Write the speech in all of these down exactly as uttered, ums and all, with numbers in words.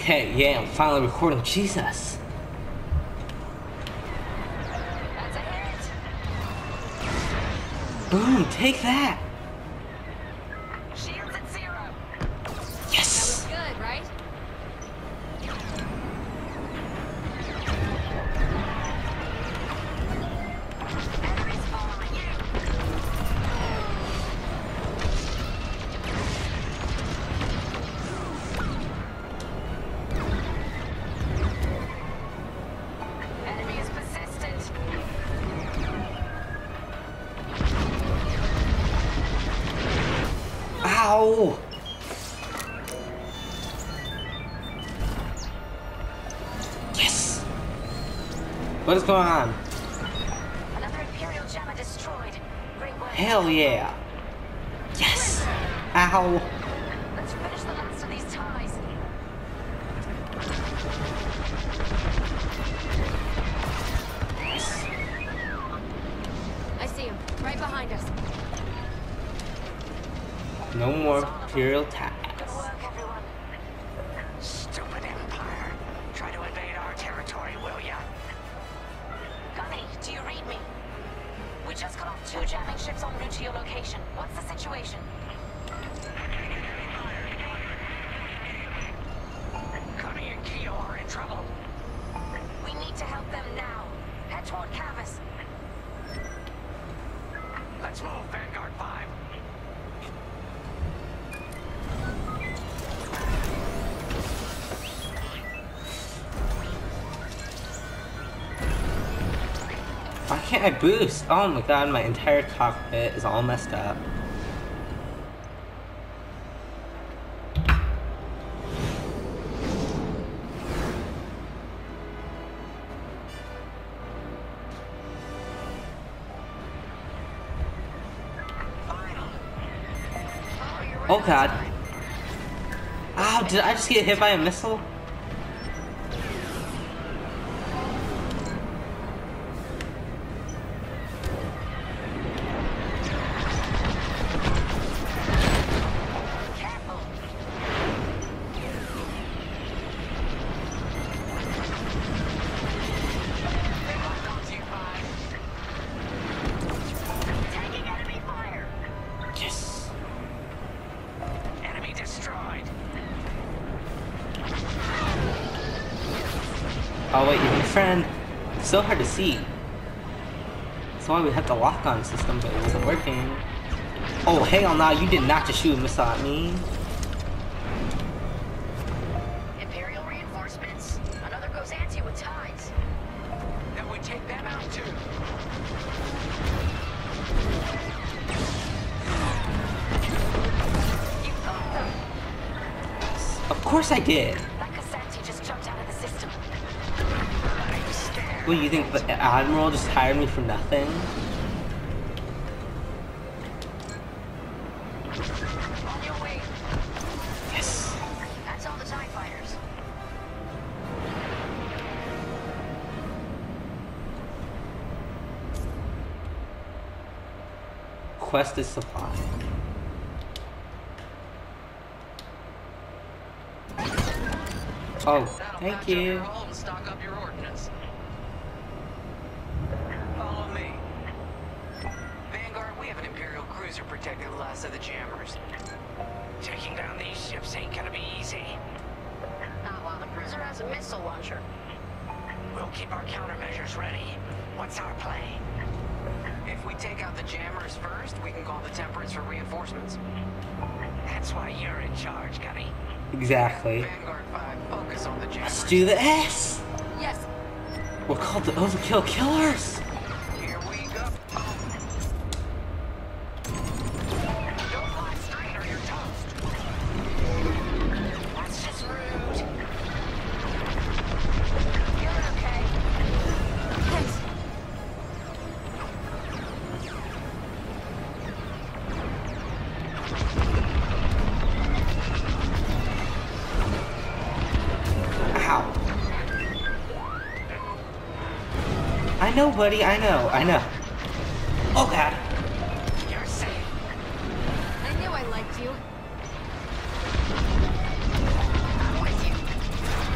Okay, yeah, I'm finally recording. Jesus. That's a hit. Boom, take that. Shields at zero. Yes. That was good, right? Enemies following you. Enemy is persistent. Ow. Yes. What is going on? Another Imperial Gemma destroyed. Great work. Hell yeah. Yes. Ow. Let's finish the last of these ties. Yes. I see him. Right behind us. No more Imperial Good tags. work, everyone. Stupid Empire. Try to invade our territory, will ya? Gunny, do you read me? We just got off two jamming ships en route to your location. What's the situation? Connie and Keo are in trouble. We need to help them now. Head toward Cavus. Let's move, Vanguard five. Why can't I boost? Oh my god, my entire cockpit is all messed up. Oh god. Ow, did I just get hit by a missile? Careful. Taking enemy fire. Yes. Enemy destroyed. Oh wait, you're my friend. It's so hard to see. That's why we had the lock-on system, but it wasn't working. Oh hell no, you did not just shoot a missile at me. Imperial reinforcements. Another Gozantia with ties. Then we take them out too. You got them. Of course I did. That Gozantia just jumped out of the system. I'm scared. Well, you think the Admiral just hired me for nothing? On your way. Yes. That's all the TIE fighters. Quest is supplied. Oh, thank you. Stock up your ordnance. Follow me. Vanguard, we have an Imperial cruiser protecting the last of the jammers. Taking down these ships ain't gonna be easy. Not while the cruiser has a missile launcher. We'll keep our countermeasures ready. What's our play? If we take out the jammers first, we can call the Temperance for reinforcements. That's why you're in charge, Gunny. Exactly. Vanguard five, focus on the jammers. Let's do this. Yes. We're called the Overkill Killers. Here we go. Don't fly straight or you're toast. That's just rude. You're okay. Thanks. Ow. I know, buddy. I know. I know. Oh god. You're safe. I knew I liked you. I'm with you.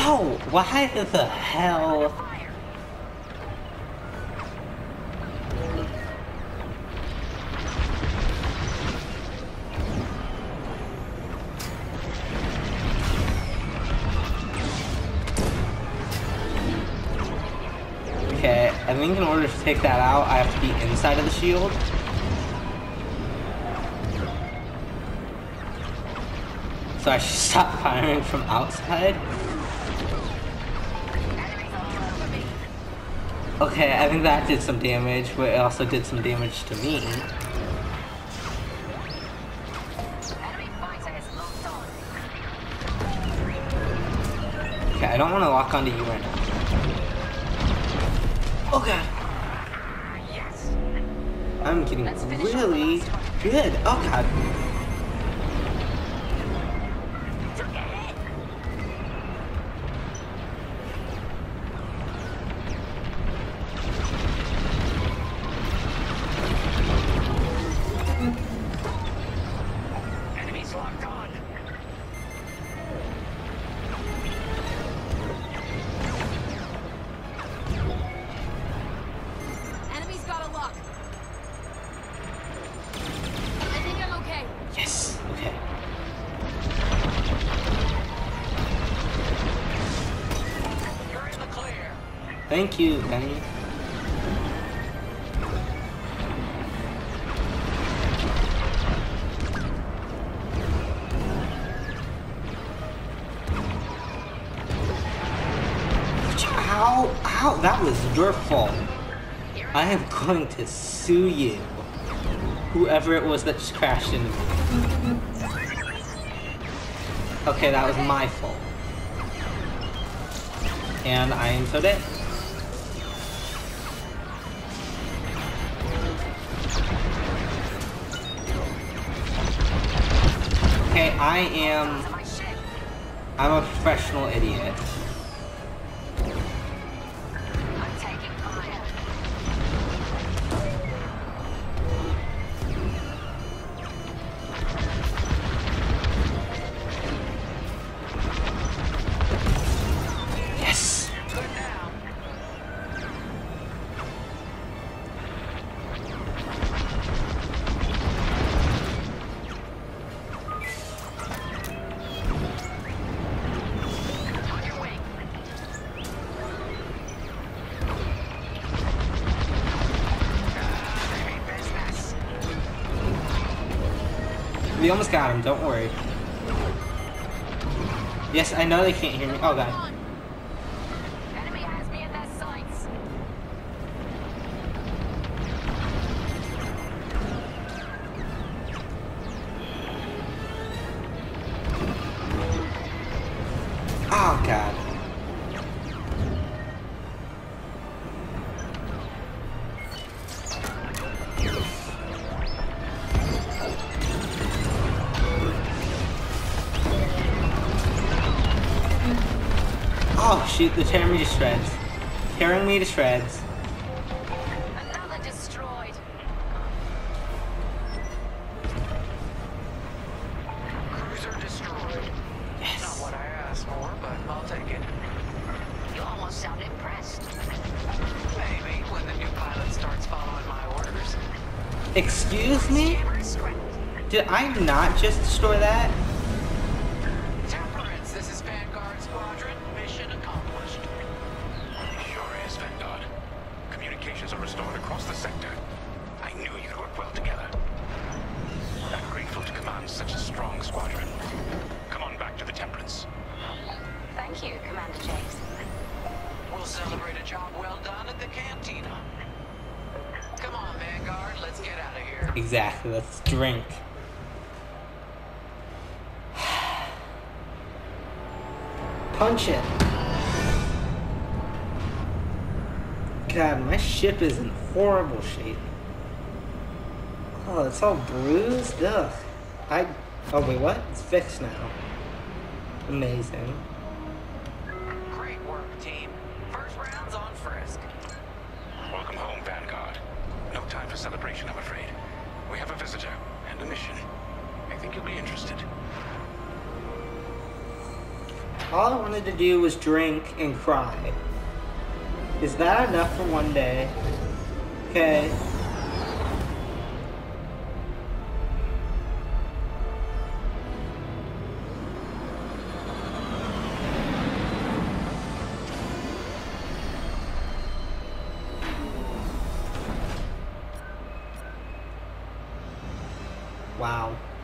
Ow! Why the hell? Okay, I think in order to take that out, I have to be inside of the shield. So I should stop firing from outside. Okay, I think that did some damage, but it also did some damage to me. Okay, I don't want to lock onto you right now. Oh god. Yes. I'm getting really good. Oh god. Enemies locked on. Enemy's got a lock. I think I'm okay. Yes. Okay. You're in the clear. Thank you, Penny. Ow! Ow! That was your fault. I am going to sue you. Whoever it was that just crashed into me. Okay, that was my fault. And I am so dead. Okay, I am... I'm a professional idiot. I'm taking fire. Yes! Good now. On your way. Ah, they mean business. We almost got him, don't worry. Yes, I know they can't hear me. Oh god. Enemy has me in their sights. Oh god. Oh shoot, they're tearing me to shreds. Tearing me to shreds. Another destroyed. Cruiser destroyed. Yes. Not what I asked for, but I'll take it. You almost sound impressed. Maybe when the new pilot starts following my orders. Excuse me? Jammer scrapped. Did I not just destroy that? Temperance, this is Vanguard Squadron. Mission accomplished. Sure is, Vanguard. Communications are restored across the sector. I knew you'd work well together. I'm grateful to command such a strong squadron. Come on back to the Temperance. Thank you, Commander James. We'll celebrate a job well done at the cantina. Come on, Vanguard, let's get out of here. Exactly, let's drink. Punch it. God, my ship is in horrible shape. Oh, it's all bruised. Ugh. I. Oh, wait, what? It's fixed now. Amazing. Great work, team. First round's on Frisk. Welcome home, Vanguard. No time for celebration, I'm afraid. We have a visitor and a mission. I think you'll be interested. All I wanted to do was drink and cry. Is that enough for one day? Okay. Wow.